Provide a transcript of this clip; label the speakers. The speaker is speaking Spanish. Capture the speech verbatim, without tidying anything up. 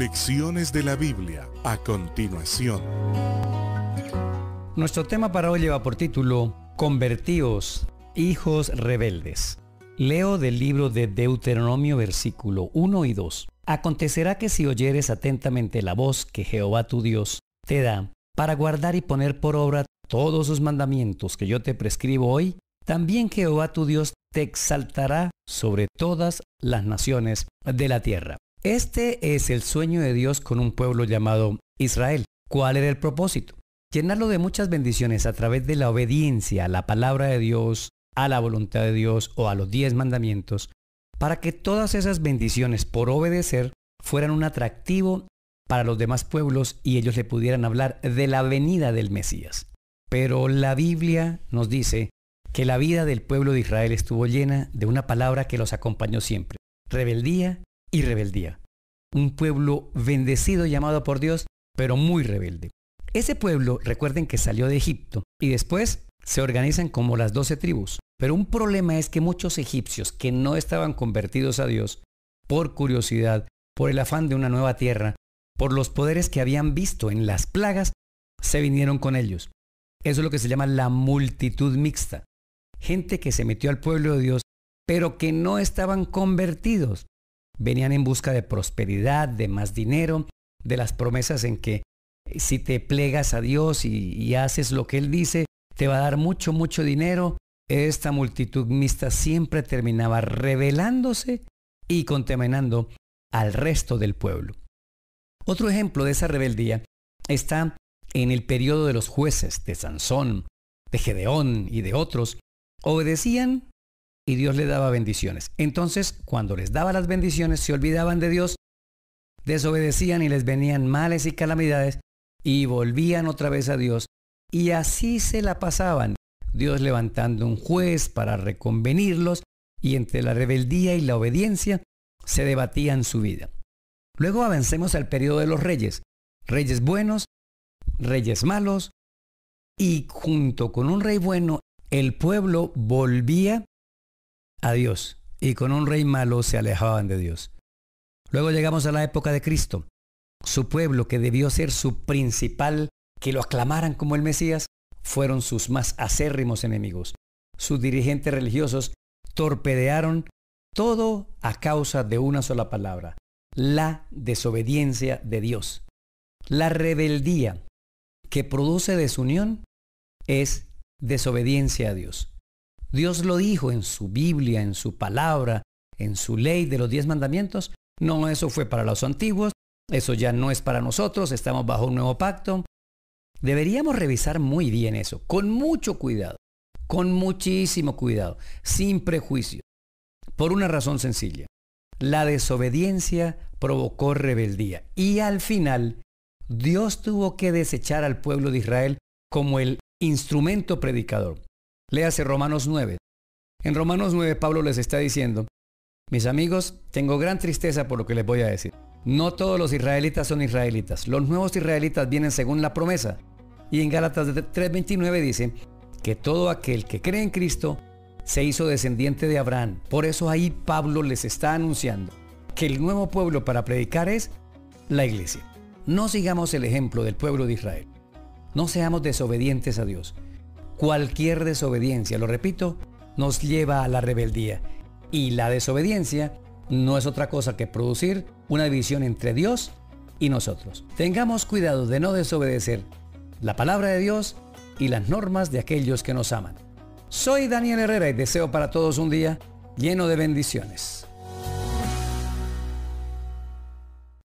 Speaker 1: Lecciones de la Biblia a continuación.
Speaker 2: Nuestro tema para hoy lleva por título Convertíos, hijos rebeldes. Leo del libro de Deuteronomio versículo uno y dos. Acontecerá que si oyeres atentamente la voz que Jehová tu Dios te da para guardar y poner por obra todos sus mandamientos que yo te prescribo hoy, también Jehová tu Dios te exaltará sobre todas las naciones de la tierra. Este es el sueño de Dios con un pueblo llamado Israel. ¿Cuál era el propósito? Llenarlo de muchas bendiciones a través de la obediencia a la palabra de Dios, a la voluntad de Dios o a los diez mandamientos, para que todas esas bendiciones por obedecer fueran un atractivo para los demás pueblos y ellos le pudieran hablar de la venida del Mesías. Pero la Biblia nos dice que la vida del pueblo de Israel estuvo llena de una palabra que los acompañó siempre: rebeldía y rebeldía. Un pueblo bendecido llamado por Dios, pero muy rebelde. Ese pueblo, recuerden que salió de Egipto y después se organizan como las doce tribus. Pero un problema es que muchos egipcios que no estaban convertidos a Dios, por curiosidad, por el afán de una nueva tierra, por los poderes que habían visto en las plagas, se vinieron con ellos. Eso es lo que se llama la multitud mixta. Gente que se metió al pueblo de Dios, pero que no estaban convertidos. Venían en busca de prosperidad, de más dinero, de las promesas en que si te plegas a Dios y, y haces lo que Él dice, te va a dar mucho, mucho dinero. Esta multitud mixta siempre terminaba rebelándose y contaminando al resto del pueblo. Otro ejemplo de esa rebeldía está en el periodo de los jueces, de Sansón, de Gedeón y de otros. Obedecían y Dios les daba bendiciones. Entonces, cuando les daba las bendiciones, se olvidaban de Dios, desobedecían y les venían males y calamidades y volvían otra vez a Dios. Y así se la pasaban, Dios levantando un juez para reconvenirlos, y entre la rebeldía y la obediencia se debatían su vida. Luego avancemos al periodo de los reyes, reyes buenos, reyes malos, y junto con un rey bueno, el pueblo volvía a Dios, y con un rey malo se alejaban de Dios. Luego llegamos a la época de Cristo. Su pueblo, que debió ser su principal, que lo aclamaran como el Mesías, fueron sus más acérrimos enemigos. Sus dirigentes religiosos torpedearon todo a causa de una sola palabra: la desobediencia de Dios. La rebeldía que produce desunión es desobediencia a Dios. Dios lo dijo en su Biblia, en su palabra, en su ley de los diez mandamientos. No, eso fue para los antiguos, eso ya no es para nosotros, estamos bajo un nuevo pacto. Deberíamos revisar muy bien eso, con mucho cuidado, con muchísimo cuidado, sin prejuicio, por una razón sencilla. La desobediencia provocó rebeldía y al final Dios tuvo que desechar al pueblo de Israel como el instrumento predicador. Léase Romanos nueve. En Romanos nueve Pablo les está diciendo: mis amigos, tengo gran tristeza por lo que les voy a decir. No todos los israelitas son israelitas. Los nuevos israelitas vienen según la promesa. Y en Gálatas tres veintinueve dice que todo aquel que cree en Cristo se hizo descendiente de Abraham. Por eso ahí Pablo les está anunciando que el nuevo pueblo para predicar es la iglesia. No sigamos el ejemplo del pueblo de Israel. No seamos desobedientes a Dios. Cualquier desobediencia, lo repito, nos lleva a la rebeldía. Y la desobediencia no es otra cosa que producir una división entre Dios y nosotros. Tengamos cuidado de no desobedecer la palabra de Dios y las normas de aquellos que nos aman. Soy Daniel Herrera y deseo para todos un día lleno de bendiciones.